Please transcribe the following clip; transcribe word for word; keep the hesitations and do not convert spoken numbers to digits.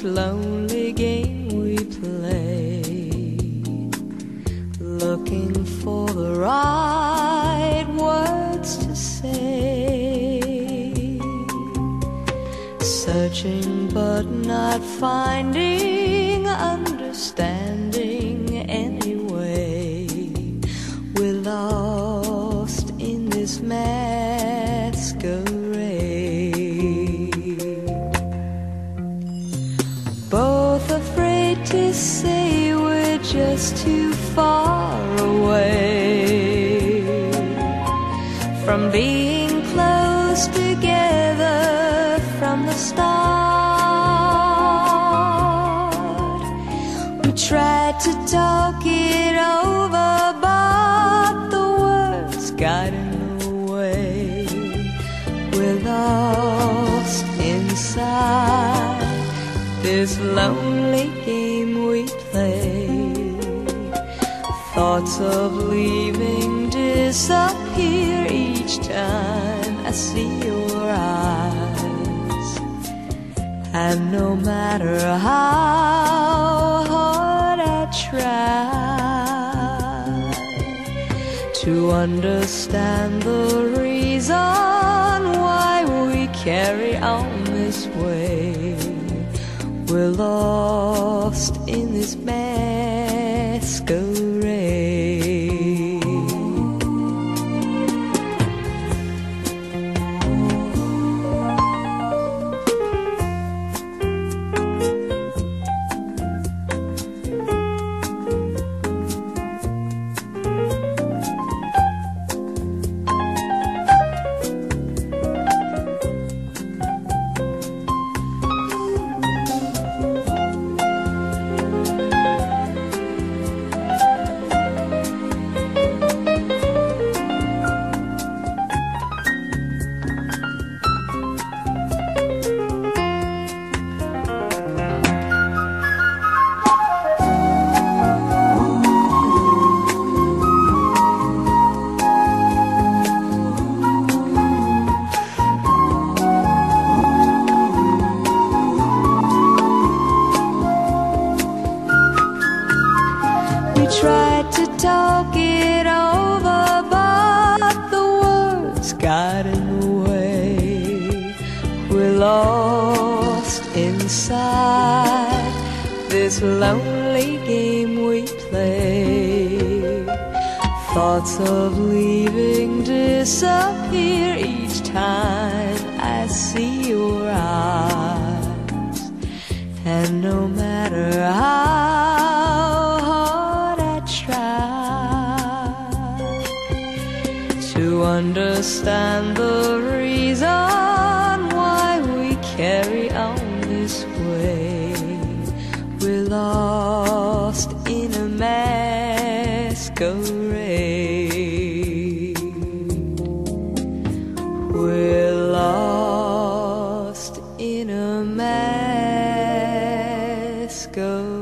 lonely game we play, looking for the right words to say, searching but not finding understanding anyway. We're lost in this masquerade, both afraid to say we're just too far away from being close together from the start. We tried to talk it over, but the words got in the way. We're lost inside this lonely game we play. Thoughts of leaving disappear each time I see your eyes, and no matter how hard I try to understand the reason why we carry on this way, we're lost in this masquerade. We tried to talk it over, but the words got in the way. We're lost inside this lonely game we play. Thoughts of leaving disappear each time I see your eyes, and no matter how to understand the reason why we carry on this way, we're lost in a masquerade. We're lost in a masquerade.